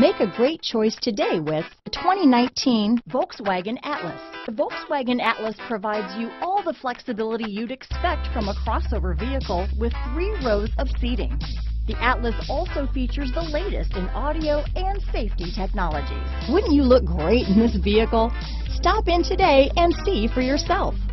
Make a great choice today with the 2019 Volkswagen Atlas. The Volkswagen Atlas provides you all the flexibility you'd expect from a crossover vehicle with 3 rows of seating. The Atlas also features the latest in audio and safety technologies. Wouldn't you look great in this vehicle? Stop in today and see for yourself.